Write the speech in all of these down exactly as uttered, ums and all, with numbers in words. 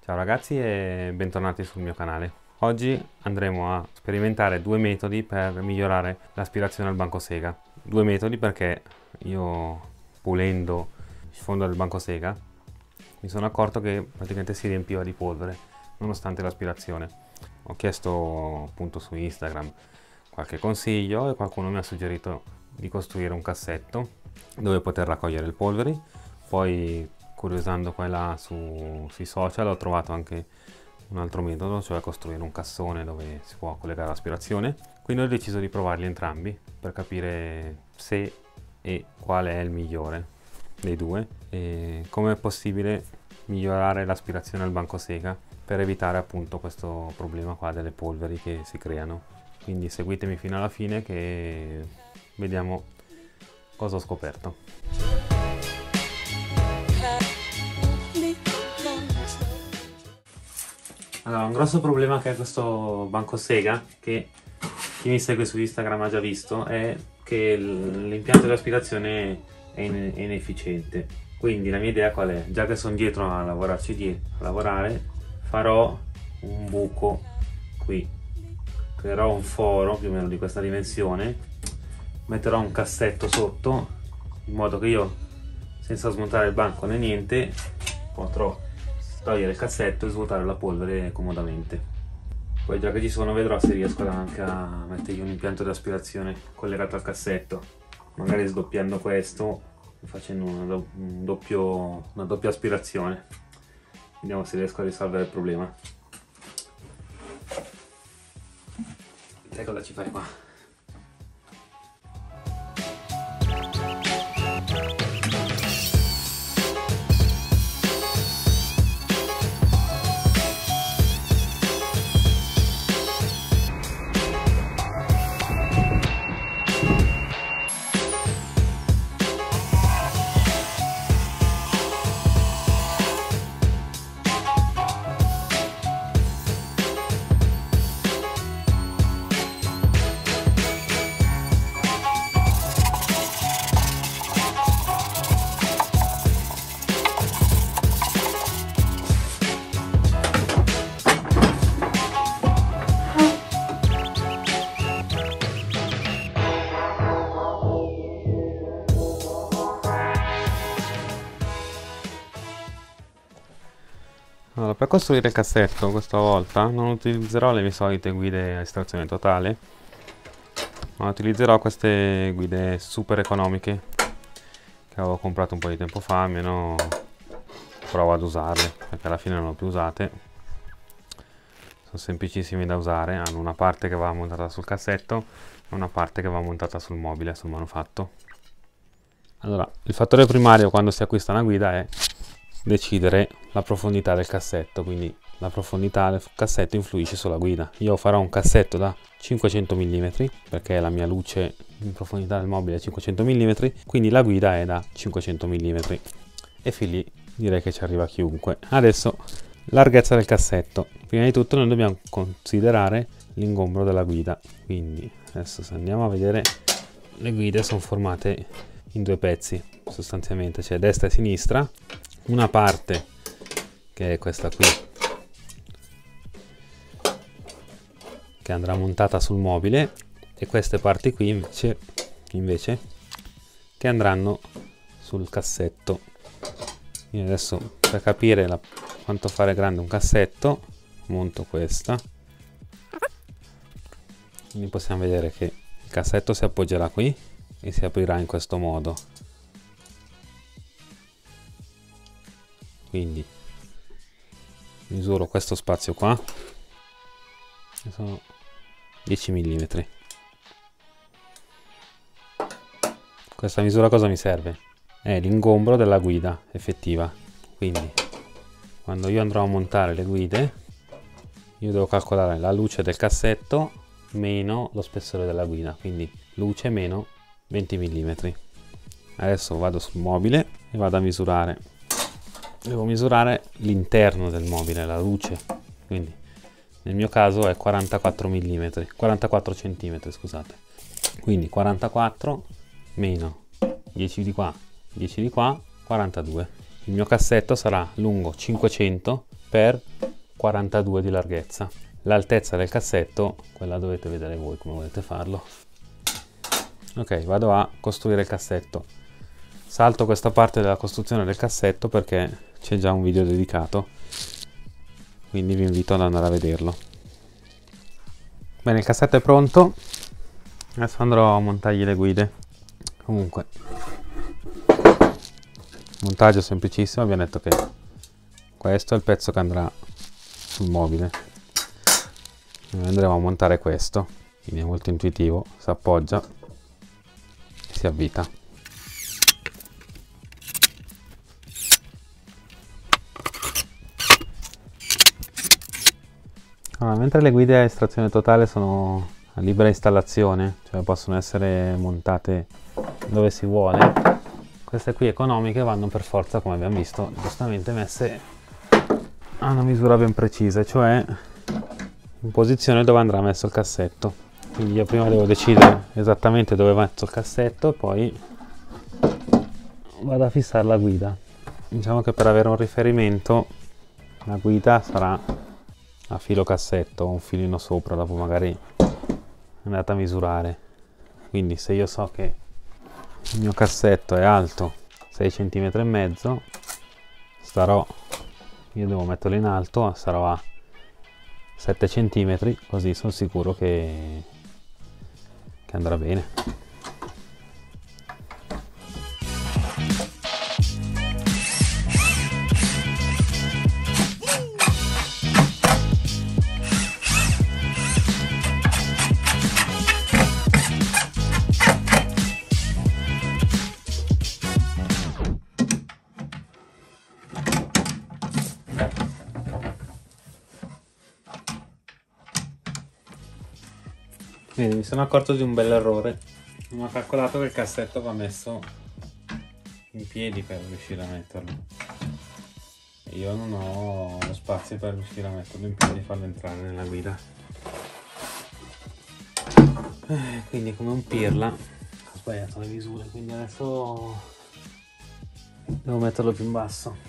Ciao ragazzi e bentornati sul mio canale. Oggi andremo a sperimentare due metodi per migliorare l'aspirazione al banco sega. Due metodi perché io, pulendo il fondo del banco sega, mi sono accorto che praticamente si riempiva di polvere nonostante l'aspirazione. Ho chiesto appunto su Instagram qualche consiglio e qualcuno mi ha suggerito di costruire un cassetto dove poter raccogliere il polvere. Poi, curiosando qua e là su, sui social, ho trovato anche un altro metodo, cioè costruire un cassone dove si può collegare l'aspirazione. Quindi ho deciso di provarli entrambi per capire se e quale è il migliore dei due e come è possibile migliorare l'aspirazione al banco sega per evitare appunto questo problema qua delle polveri che si creano. Quindi seguitemi fino alla fine che vediamo cosa ho scoperto. Allora, un grosso problema che ha questo banco sega, che chi mi segue su Instagram ha già visto, è che l'impianto di aspirazione è, in, è inefficiente. Quindi la mia idea qual è? Già che sono dietro a lavorarci dietro, a lavorare, farò un buco qui, creerò un foro più o meno di questa dimensione, metterò un cassetto sotto, in modo che io, senza smontare il banco né niente, potrò togliere il cassetto e svuotare la polvere comodamente. Poi già che ci sono vedrò se riesco anche a mettergli un impianto di aspirazione collegato al cassetto, magari sdoppiando questo e facendo una, do un doppio, una doppia aspirazione. Vediamo se riesco a risolvere il problema. Sai cosa ci fai qua? Allora, per costruire il cassetto questa volta non utilizzerò le mie solite guide a estrazione totale, ma utilizzerò queste guide super economiche che avevo comprato un po' di tempo fa, almeno provo ad usarle perché alla fine non le ho più usate. Sono semplicissime da usare, hanno una parte che va montata sul cassetto e una parte che va montata sul mobile, sul manufatto. Allora, il fattore primario quando si acquista una guida è decidere la profondità del cassetto, quindi la profondità del cassetto influisce sulla guida. Io farò un cassetto da cinquecento millimetri perché la mia luce in profondità del mobile è cinquecento millimetri, quindi la guida è da cinquecento millimetri e fin lì direi che ci arriva chiunque. Adesso larghezza del cassetto. Prima di tutto noi dobbiamo considerare l'ingombro della guida, quindi adesso se andiamo a vedere, le guide sono formate in due pezzi sostanzialmente, cioè destra e sinistra. Una parte che è questa qui, che andrà montata sul mobile, e queste parti qui invece, invece che andranno sul cassetto. Io adesso, per capire la, quanto fare grande un cassetto, monto questa, quindi possiamo vedere che il cassetto si appoggerà qui e si aprirà in questo modo. Quindi misuro questo spazio qua, che sono dieci millimetri. Questa misura cosa mi serve? È l'ingombro della guida effettiva. Quindi quando io andrò a montare le guide, io devo calcolare la luce del cassetto meno lo spessore della guida, quindi luce meno venti millimetri. Adesso vado sul mobile e vado a misurare. Devo misurare l'interno del mobile, la luce, quindi nel mio caso è quarantaquattro millimetri, quarantaquattro centimetri, scusate. Quindi quarantaquattro meno dieci di qua, dieci di qua, quarantadue. Il mio cassetto sarà lungo cinquecento per quarantadue di larghezza. L'altezza del cassetto, quella dovete vedere voi come volete farlo. Ok, vado a costruire il cassetto. Salto questa parte della costruzione del cassetto perché c'è già un video dedicato, quindi vi invito ad andare a vederlo. Bene, il cassetto è pronto, adesso andrò a montargli le guide. Comunque, montaggio semplicissimo, abbiamo detto che questo è il pezzo che andrà sul mobile. Noi andremo a montare questo, quindi è molto intuitivo, si appoggia e si avvita. Allora, mentre le guide a estrazione totale sono a libera installazione, cioè possono essere montate dove si vuole, queste qui economiche vanno per forza, come abbiamo visto, giustamente messe a una misura ben precisa, cioè in posizione dove andrà messo il cassetto. Quindi io prima devo decidere esattamente dove metto il cassetto e poi vado a fissare la guida. Diciamo che per avere un riferimento la guida sarà a filo cassetto, un filino sopra, dopo magari andate a misurare. Quindi se io so che il mio cassetto è alto sei virgola cinque centimetri, starò, io devo metterlo in alto, sarò a sette centimetri, così sono sicuro che, che andrà bene. Quindi mi sono accorto di un bel errore. Non ho calcolato che il cassetto va messo in piedi per riuscire a metterlo. E io non ho lo spazio per riuscire a metterlo in piedi e farlo entrare nella guida. Eh, quindi come un pirla ho sbagliato le misure, quindi adesso devo metterlo più in basso.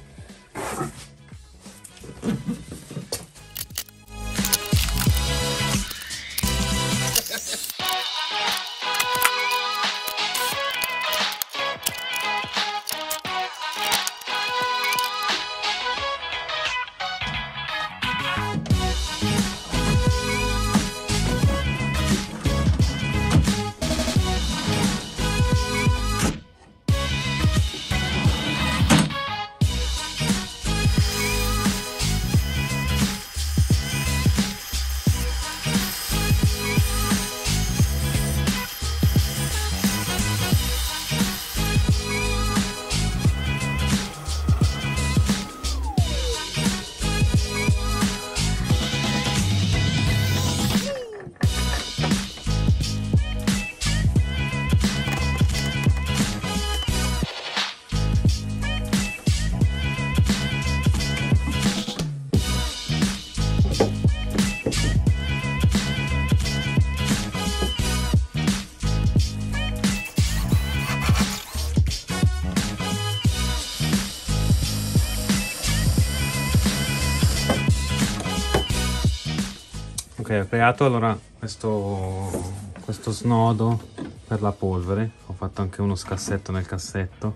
Ok, ho creato allora questo, questo snodo per la polvere, ho fatto anche uno scassetto nel cassetto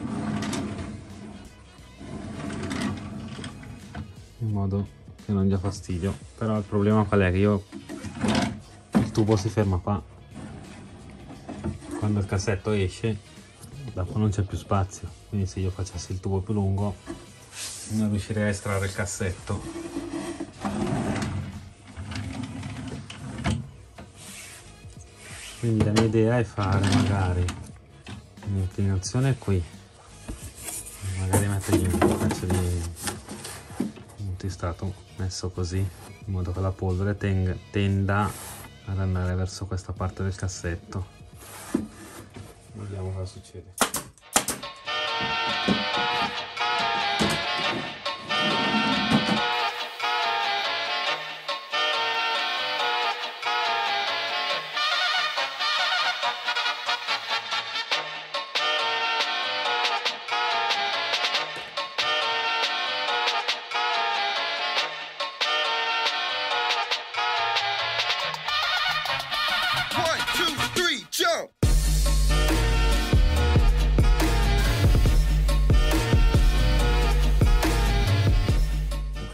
in modo che non dia fastidio. Però il problema qual è? Che io il tubo si ferma qua, quando il cassetto esce dopo non c'è più spazio, quindi se io facessi il tubo più lungo non riuscirei a estrarre il cassetto. Quindi la mia idea è fare magari un'inclinazione qui, magari mettergli un pezzo di multistrato messo così, in modo che la polvere tenga, tenda ad andare verso questa parte del cassetto. Vediamo cosa succede.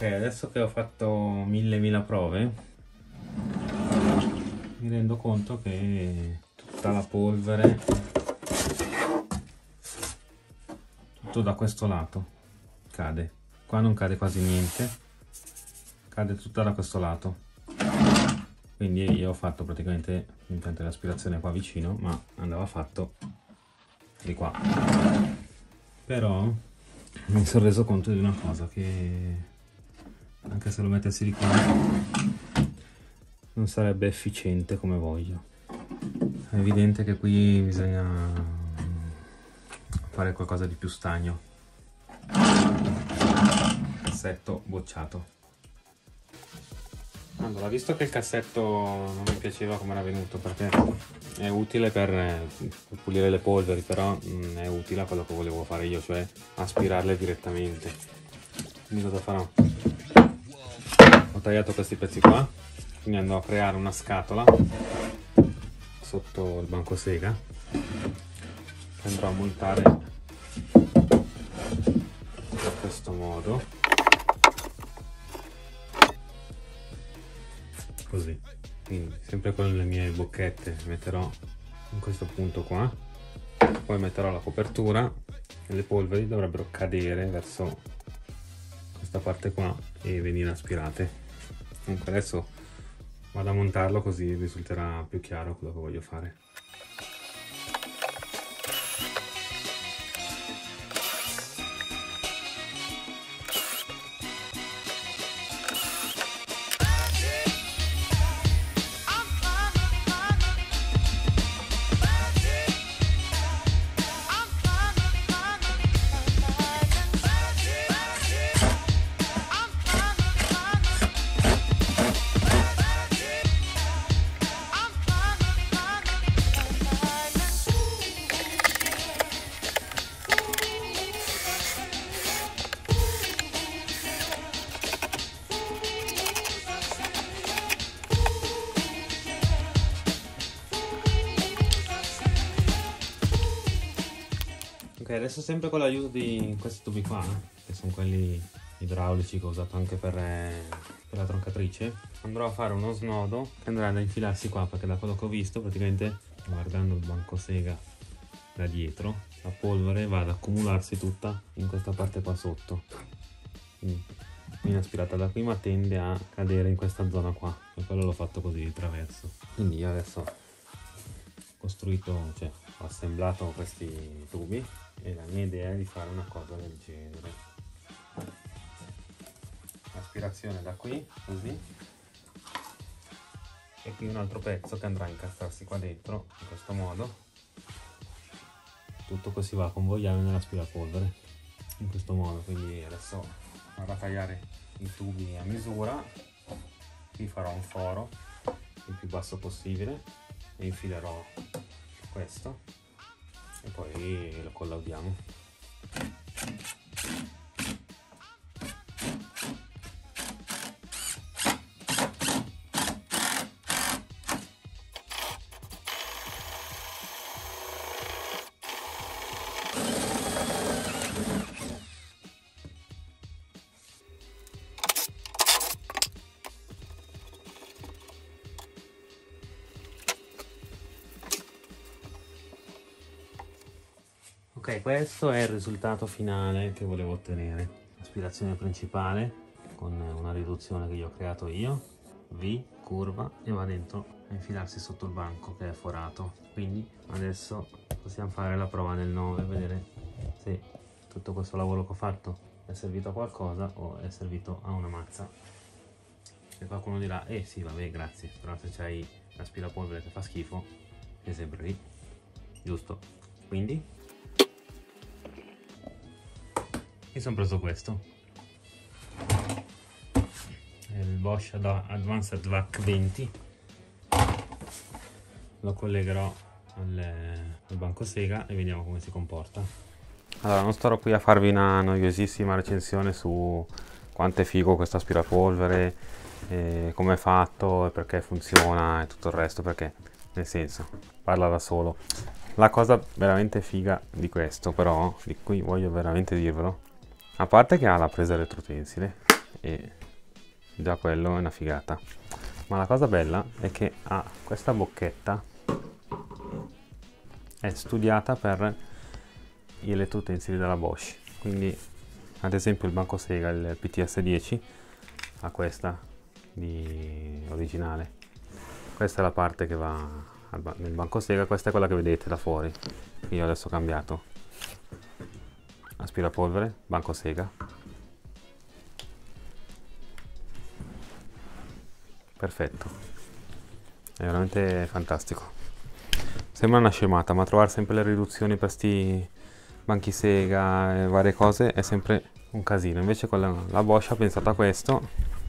adesso che ho fatto mille mila prove mi rendo conto che tutta la polvere, tutto da questo lato cade, qua non cade quasi niente, cade tutta da questo lato. Quindi io ho fatto praticamente l'impianto di aspirazione qua vicino, ma andava fatto di qua. Però mi sono reso conto di una cosa, che anche se lo mettessi di qua non sarebbe efficiente come voglio. È evidente che qui bisogna fare qualcosa di più stagno. Cassetto bocciato. Allora, visto che il cassetto non mi piaceva come era venuto, perché è utile per, per pulire le polveri, però non è utile a quello che volevo fare io, cioè aspirarle direttamente. Quindi cosa farò? Ho tagliato questi pezzi qua, quindi andrò a creare una scatola sotto il banco sega che andrò a montare in questo modo. Così, quindi sempre con le mie bocchette metterò in questo punto qua, poi metterò la copertura e le polveri dovrebbero cadere verso questa parte qua e venire aspirate. Comunque adesso vado a montarlo, così risulterà più chiaro quello che voglio fare. Ok, adesso sempre con l'aiuto di questi tubi qua, che sono quelli idraulici che ho usato anche per, eh, per la troncatrice, andrò a fare uno snodo che andrà ad infilarsi qua, perché da quello che ho visto, praticamente guardando il banco sega da dietro, la polvere va ad accumularsi tutta in questa parte qua sotto, quindi viene aspirata da qui ma tende a cadere in questa zona qua, e quello l'ho fatto così di traverso. Quindi io adesso ho costruito, cioè ho assemblato questi tubi e la mia idea è di fare una cosa del genere. Aspirazione da qui, così, e qui un altro pezzo che andrà a incastrarsi qua dentro in questo modo. Tutto così va a convogliare nell'aspirapolvere in questo modo. Quindi adesso vado a tagliare i tubi a misura, qui farò un foro il più basso possibile e infilerò questo e poi lo collaudiamo. Ok, questo è il risultato finale che volevo ottenere. Aspirazione principale con una riduzione che io ho creato io, V, curva, e va dentro a infilarsi sotto il banco che è forato. Quindi adesso possiamo fare la prova del nove e vedere se tutto questo lavoro che ho fatto è servito a qualcosa o è servito a una mazza. E qualcuno dirà, eh sì vabbè grazie, però se c'hai l'aspirapolvere che fa schifo è sempre lì, giusto? Quindi mi sono preso questo, il Bosch Advanced V A C venti, lo collegherò al, al banco sega e vediamo come si comporta. Allora, non starò qui a farvi una noiosissima recensione su quanto è figo questo aspirapolvere, e come è fatto e perché funziona e tutto il resto, perché nel senso parla da solo. La cosa veramente figa di questo, però, di cui voglio veramente dirvelo, a parte che ha la presa retrotensile, e già quello è una figata. Ma la cosa bella è che ha questa bocchetta, è studiata per gli elettroutensili della Bosch, quindi ad esempio il banco sega, il P T S dieci, ha questa di originale. Questa è la parte che va nel banco sega, questa è quella che vedete da fuori. Io adesso ho cambiato aspirapolvere, banco sega, perfetto, è veramente fantastico. Sembra una scemata, ma trovare sempre le riduzioni per sti banchi sega e varie cose è sempre un casino. Invece con la, la Bosch ha pensato a questo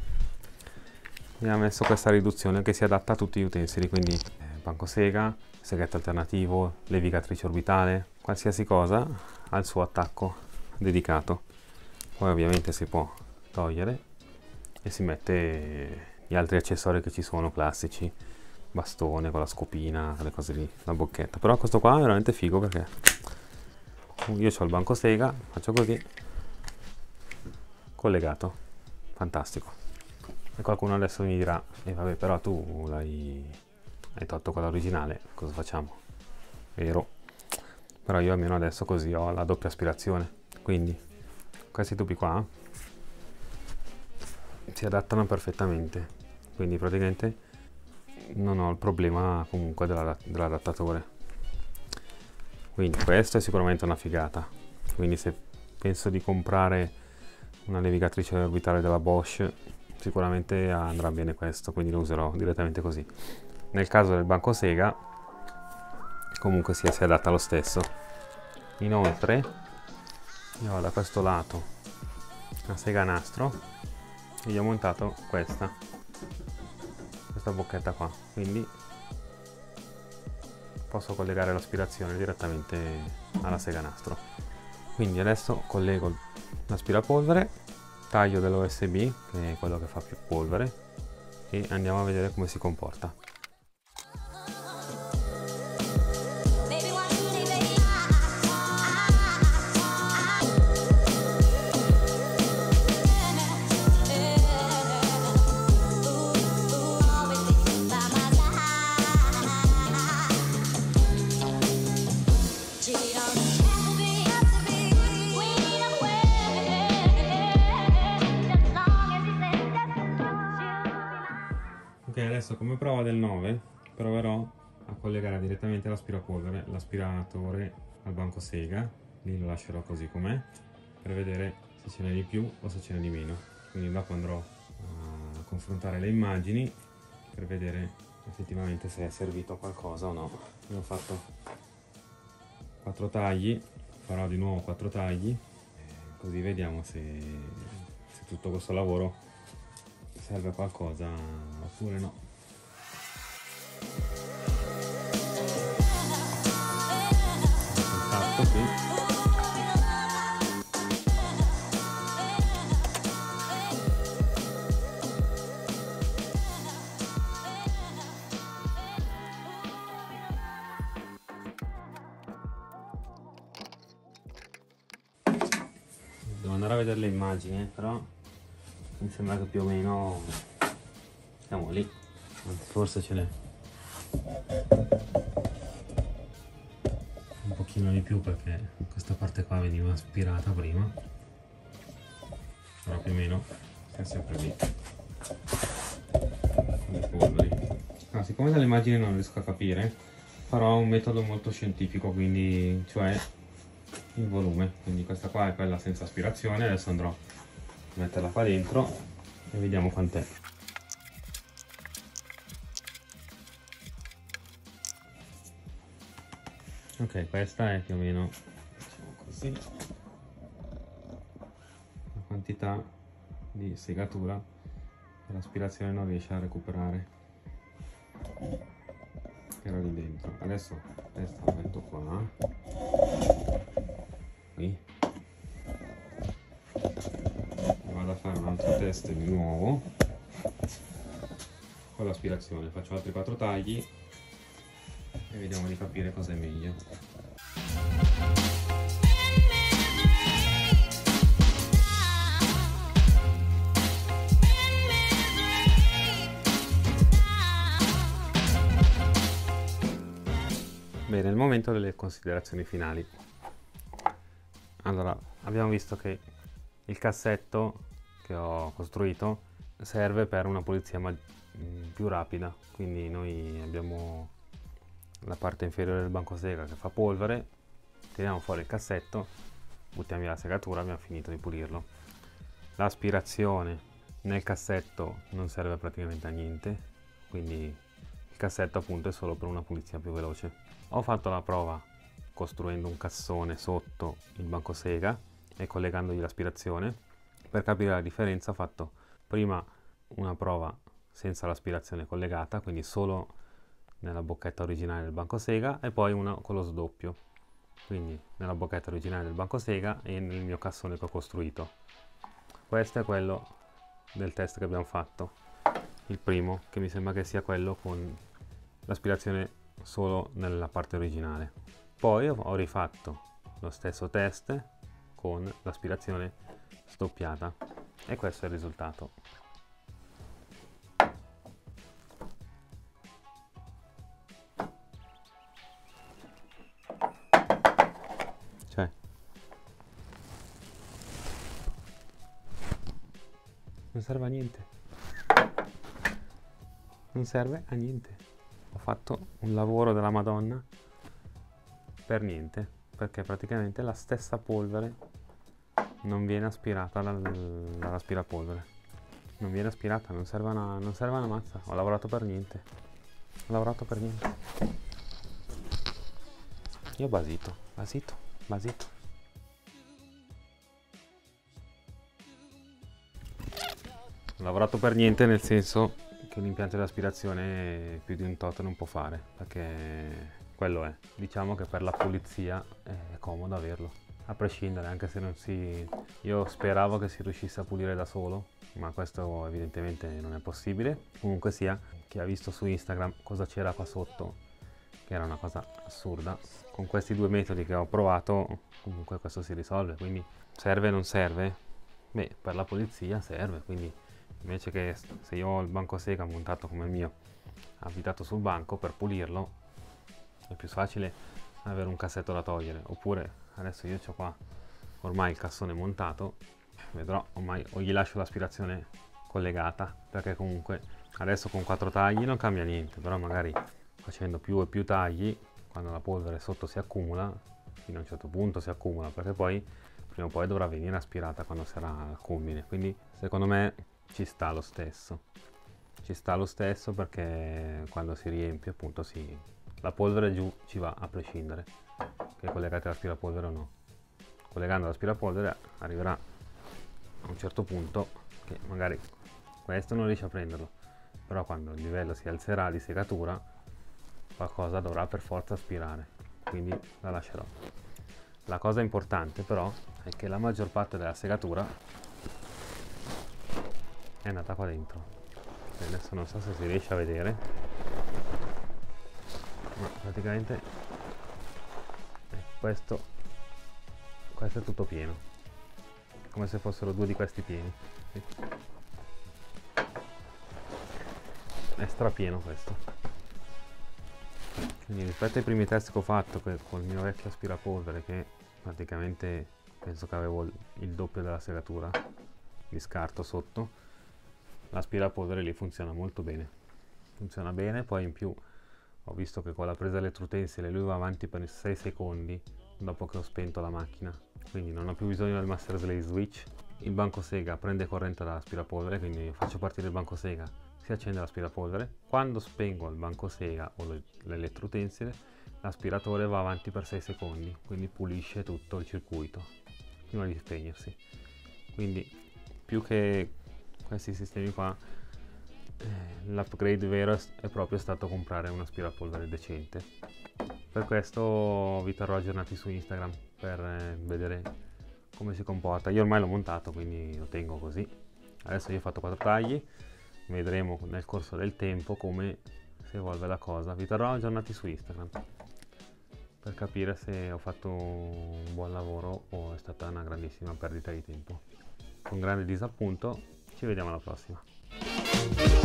e ha messo questa riduzione che si adatta a tutti gli utensili, quindi eh, banco sega, seghetto alternativo, levigatrice orbitale, qualsiasi cosa ha il suo attacco dedicato. Poi ovviamente si può togliere e si mette gli altri accessori che ci sono classici, bastone con la scopina, le cose lì, la bocchetta. Però questo qua è veramente figo perché io ho il banco sega, faccio così, collegato, fantastico. E qualcuno adesso mi dirà, eh vabbè, però tu l'hai hai tolto quella originale, cosa facciamo? Vero, però io almeno adesso così ho la doppia aspirazione, quindi questi tubi qua si adattano perfettamente, quindi praticamente non ho il problema comunque dell'adattatore. Quindi questo è sicuramente una figata, quindi se penso di comprare una levigatrice orbitale della Bosch sicuramente andrà bene questo, quindi lo userò direttamente così. Nel caso del banco sega comunque sia, si adatta lo stesso. Inoltre io ho da questo lato una sega a nastro e gli ho montato questa questa bocchetta qua, quindi posso collegare l'aspirazione direttamente alla sega a nastro. Quindi adesso collego l'aspirapolvere, taglio dell'U S B che è quello che fa più polvere e andiamo a vedere come si comporta. Ok, adesso come prova del nove proverò a collegare direttamente l'aspirapolvere, l'aspiratore al banco sega, lì lo lascerò così com'è per vedere se ce n'è di più o se ce n'è di meno, quindi dopo andrò a confrontare le immagini per vedere effettivamente se è servito a qualcosa o no. Io ho fatto quattro tagli, farò di nuovo quattro tagli, così vediamo se, se tutto questo lavoro serve a qualcosa oppure no. Fatto, sì. Devo andare a vedere le immagini, però mi sembra che più o meno siamo lì, anzi forse ce n'è un pochino di più perché questa parte qua veniva aspirata prima, però più o meno è sempre lì con le polveri. Ah, siccome dalle immagini non riesco a capire, farò un metodo molto scientifico, quindi cioè il volume, quindi questa qua è quella senza aspirazione. Adesso andrò a metterla qua dentro e vediamo quant'è. Ok, questa è più o meno, diciamo così, la quantità di segatura che l'aspirazione non riesce a recuperare, che era lì dentro. Adesso questa la metto qua, qui, e vado a fare un altro test di nuovo con l'aspirazione. Faccio altri quattro tagli e vediamo di capire cosa è meglio. Bene, è il momento delle considerazioni finali. Allora, abbiamo visto che il cassetto che ho costruito serve per una pulizia più rapida, quindi noi abbiamo la parte inferiore del banco sega che fa polvere, tiriamo fuori il cassetto, buttiamo via la segatura, abbiamo finito di pulirlo. L'aspirazione nel cassetto non serve praticamente a niente, quindi il cassetto appunto è solo per una pulizia più veloce. Ho fatto la prova costruendo un cassone sotto il banco sega e collegandogli l'aspirazione. Per capire la differenza ho fatto prima una prova senza l'aspirazione collegata, quindi solo nella bocchetta originale del banco sega, e poi una con lo sdoppio, quindi nella bocchetta originale del banco sega e nel mio cassone che ho costruito. Questo è quello del test che abbiamo fatto, il primo, che mi sembra che sia quello con l'aspirazione solo nella parte originale. Poi ho rifatto lo stesso test con l'aspirazione sdoppiata e questo è il risultato. Cioè, non serve a niente, non serve a niente. Ho fatto un lavoro della Madonna per niente, perché praticamente la stessa polvere non viene aspirata dall'aspirapolvere. Non viene aspirata, non serve una, non serve una mazza. Ho lavorato per niente. Ho lavorato per niente. Io basito, basito, basito. Ho lavorato per niente nel senso che l'impianto di aspirazione più di un tot non può fare, perché quello è. Diciamo che per la pulizia è comodo averlo, a prescindere, anche se non si... Io speravo che si riuscisse a pulire da solo, ma questo evidentemente non è possibile. Comunque sia, chi ha visto su Instagram cosa c'era qua sotto, che era una cosa assurda, con questi due metodi che ho provato comunque questo si risolve. Quindi serve o non serve? Beh, per la pulizia serve, quindi invece che se io ho il banco sega montato come il mio, avvitato sul banco, per pulirlo è più facile avere un cassetto da togliere. Oppure adesso io ho qua ormai il cassone montato, vedrò, ormai o gli lascio l'aspirazione collegata, perché comunque adesso con quattro tagli non cambia niente, però magari facendo più e più tagli, quando la polvere sotto si accumula, fino a un certo punto si accumula, perché poi prima o poi dovrà venire aspirata quando sarà al culmine. Quindi secondo me ci sta lo stesso, ci sta lo stesso perché quando si riempie appunto si, la polvere giù ci va a prescindere, che collegate all'aspirapolvere o no. Collegando l'aspirapolvere arriverà a un certo punto che magari questo non riesce a prenderlo, però quando il livello si alzerà di segatura qualcosa dovrà per forza aspirare, quindi la lascerò. La cosa importante però è che la maggior parte della segatura è andata qua dentro. E adesso non so se si riesce a vedere, ma praticamente eh, questo questo è tutto pieno, come se fossero due di questi pieni. Sì. È strapieno questo. Quindi rispetto ai primi test che ho fatto che col mio vecchio aspirapolvere, che praticamente penso che avevo il doppio della segatura di scarto sotto, l'aspirapolvere lì funziona molto bene, funziona bene. Poi in più ho visto che con la presa elettrotensile lui va avanti per sei secondi dopo che ho spento la macchina, quindi non ho più bisogno del master slave switch. Il banco sega prende corrente dall'aspirapolvere, quindi faccio partire il banco sega, si accende l'aspirapolvere. Quando spengo il banco sega o l'elettrotensile, l'aspiratore va avanti per sei secondi, quindi pulisce tutto il circuito prima di spegnersi. Quindi più che questi sistemi qua, eh, l'upgrade vero è proprio stato comprare un aspirapolvere decente. Per questo vi terrò aggiornati su Instagram per eh, vedere come si comporta. Io ormai l'ho montato, quindi lo tengo così. Adesso io ho fatto quattro tagli, vedremo nel corso del tempo come si evolve la cosa. Vi terrò aggiornati su Instagram per capire se ho fatto un buon lavoro o è stata una grandissima perdita di tempo. Con grande disappunto, ci vediamo alla prossima.